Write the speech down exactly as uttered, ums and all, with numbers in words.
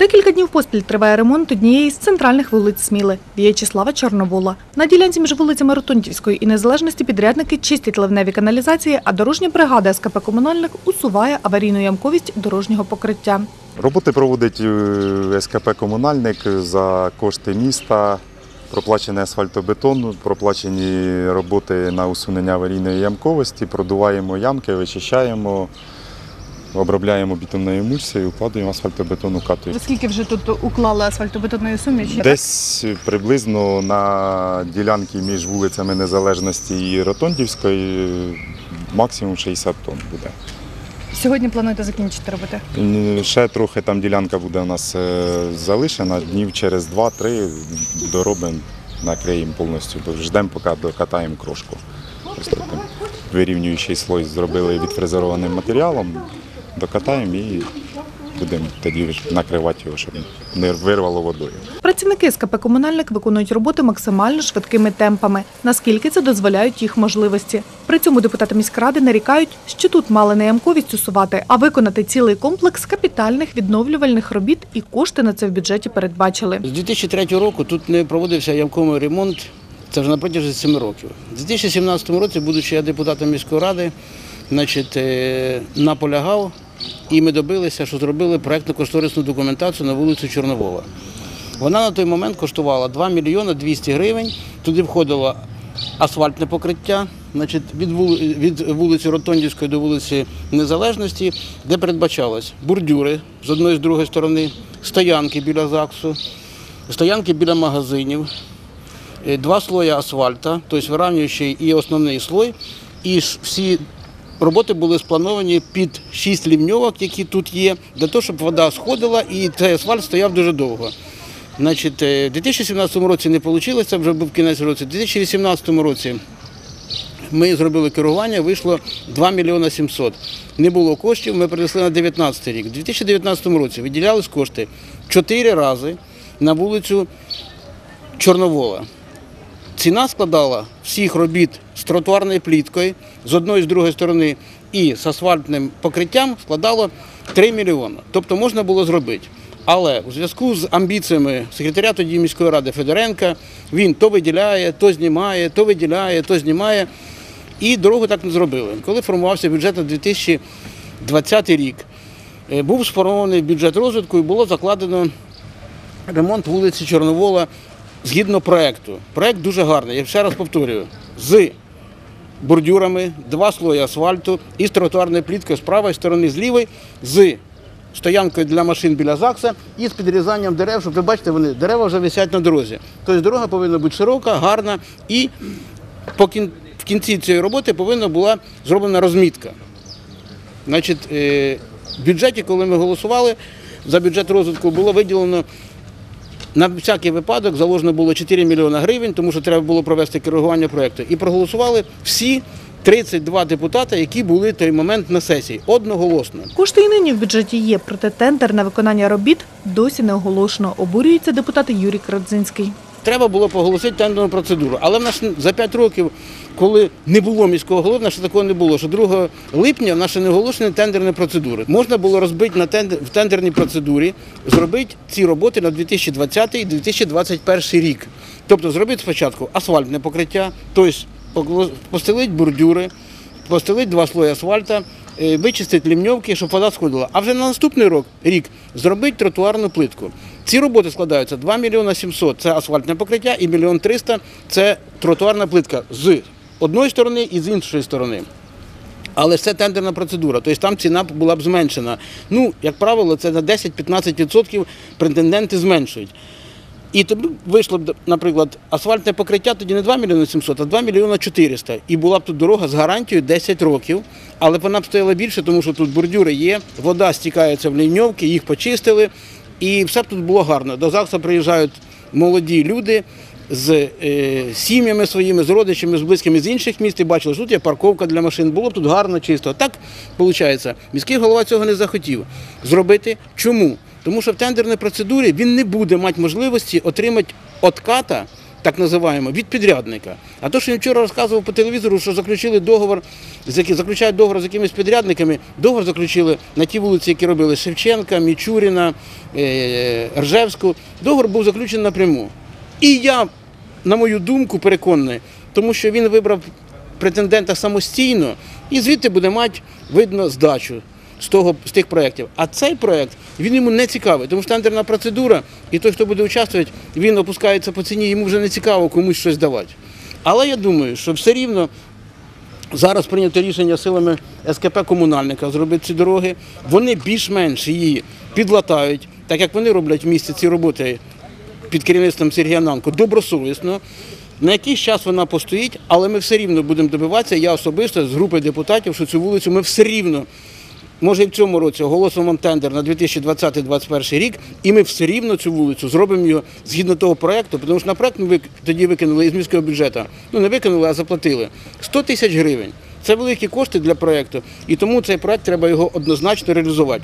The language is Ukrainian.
Декілька днів поспіль триває ремонт однієї з центральних вулиць Сміли – В'ячеслава Чорновола. На ділянці між вулицями Ротондівської і Незалежності підрядники чистять ливневі каналізації, а дорожня бригада ес ка пе «Комунальник» усуває аварійну ямковість дорожнього покриття. Роботи проводить ес ка пе «Комунальник» за кошти міста. Проплачений асфальтобетон, проплачені роботи на усунення аварійної ямковості, продуваємо ямки, вичищаємо, обробляємо бітумною емульсією, укладаємо асфальтобетонну кату. Ви скільки вже тут уклали асфальтобетонної суміші? Десь приблизно на ділянці між вулицями Незалежності і Ротондівської максимум шістдесят тонн буде. Сьогодні плануєте закінчити роботи? Ще трохи там ділянка буде у нас залишена, днів через два-три доробимо, накриємо повністю, бо ждемо, поки докатаємо крошку. Просто там вирівнюючий слой зробили відфрезерованим матеріалом, докатаємо і будемо тоді накривати його, щоб не вирвало водою. Працівники ес ка пе «Комунальник» виконують роботи максимально швидкими темпами, наскільки це дозволяють їх можливості. При цьому депутати міськради нарікають, що тут мали не ямковість усувати, а виконати цілий комплекс капітальних відновлювальних робіт, і кошти на це в бюджеті передбачили. З дві тисячі третього року тут не проводився ямковий ремонт, це вже на протязі семи років. У дві тисячі сімнадцятому році, будучи я депутатом міської ради, значить, наполягав, і ми добилися, що зробили проєктно-кошторисну документацію на вулицю Чорновола. Вона на той момент коштувала два мільйони двісті гривень, туди входило асфальтне покриття, значить, від вулиці Ротондівської до вулиці Незалежності, де передбачалось бордюри з одної і з другої сторони, стоянки біля ЗАГСу, стоянки біля магазинів, два слої асфальта, тобто вирівнюючий і основний слой, і всі роботи були сплановані під шість лівньовок, які тут є, для того, щоб вода сходила і цей асфальт стояв дуже довго. Значить, у дві тисячі сімнадцятому році не вийшло, це вже був кінець року. У дві тисячі вісімнадцятому році ми зробили керування, вийшло два мільйони сімсот. Не було коштів, ми перенесли на дев'ятнадцятий рік. У дві тисячі дев'ятнадцятому році виділялись кошти чотири рази на вулицю Чорновола. Ціна складала всіх робіт з тротуарною пліткою, з одної і з другої сторони, і з асфальтним покриттям складало три мільйони. Тобто можна було зробити. Але у зв'язку з амбіціями секретаря тоді міської ради Федоренка, він то виділяє, то знімає, то виділяє, то знімає. І дорогу так не зробили. Коли формувався бюджет на дві тисячі двадцятий рік, був сформований бюджет розвитку і було закладено ремонт вулиці Чорновола згідно проєкту. Проєкт дуже гарний, я ще раз повторюю, з бордюрами, два слої асфальту і з тротуарною пліткою з правої сторони, з лівої, з стоянкою для машин біля ЗАГСа і з підрізанням дерев, щоб ви бачите, вони, дерева вже висять на дорозі. Тобто дорога повинна бути широка, гарна і по кін... в кінці цієї роботи повинна була зроблена розмітка. Значить, в бюджеті, коли ми голосували за бюджет розвитку, було виділено на всякий випадок, заложено було чотири мільйони гривень, тому що треба було провести коригування проєкту. І проголосували всі тридцять два депутати, які були в той момент на сесії, одноголосно. Кошти і нині в бюджеті є, проте тендер на виконання робіт досі не оголошено. Обурюється депутат Юрій Крадзинський. Треба було поголосити тендерну процедуру. Але в нас за п'ять років, коли не було міського голови, в нас такого не було, що другого липня в нас ще не оголошені тендерні процедури. Можна було розбити на тендер, в тендерній процедурі, зробити ці роботи на дві тисячі двадцятий і дві тисячі двадцять перший рік. Тобто зробити спочатку асфальтне покриття, тобто постелити бордюри, постелити два слої асфальта, вичистити лівньовки, щоб вода сходила. А вже на наступний рік зробити тротуарну плитку. Ці роботи складаються два мільйони сімсот – це асфальтне покриття і мільйон триста – це тротуарна плитка з одної сторони і з іншої сторони. Але це тендерна процедура, тобто там ціна була б зменшена. Ну, як правило, це на десять-п'ятнадцять відсотків претенденти зменшують. І тоді вийшло б, наприклад, асфальтне покриття тоді не два мільйони сімсот, а два мільйони чотириста. І була б тут дорога з гарантією десять років, але вона б стояла більше, тому що тут бордюри є, вода стікається в ліньовки, їх почистили, і все б тут було гарно. До ЗАГСу приїжджають молоді люди з е, сім'ями своїми, з родичами, з близькими з інших міст і бачили, що тут є парковка для машин, було б тут гарно, чисто. Так, виходить, міський голова цього не захотів зробити. Чому? Тому що в тендерній процедурі він не буде мати можливості отримати отката так називаємо, від підрядника. А то, що він вчора розказував по телевізору, що заключили договор, з які- заключають договор з якимись підрядниками, договор заключили на ті вулиці, які робили Шевченка, Мічуріна, е, Ржевську. Договор був заключений напряму. І я, на мою думку, переконаний, тому що він вибрав претендента самостійно і звідти буде мати, видно, здачу з, того, з тих проєктів. А цей проєкт, він йому не цікавий, тому що тендерна процедура, і той, хто буде участвувати, він опускається по ціні, йому вже не цікаво комусь щось давати. Але я думаю, що все рівно зараз прийнято рішення силами ес ке пе комунальника зробити ці дороги. Вони більш-менш її підлатають, так як вони роблять в місті ці роботи під керівництвом Сергія Нанко добросовісно. На якийсь час вона постоїть, але ми все рівно будемо добиватися, я особисто з групою депутатів, що цю вулицю ми все рівно, може і в цьому році, оголосимо вам тендер на дві тисячі двадцятий - дві тисячі двадцять перший рік, і ми все рівно цю вулицю зробимо її згідно того проєкту, тому що на проєкт ми тоді викинули із міського бюджету, ну не викинули, а заплатили сто тисяч гривень. Це великі кошти для проєкту, і тому цей проєкт треба його однозначно реалізувати.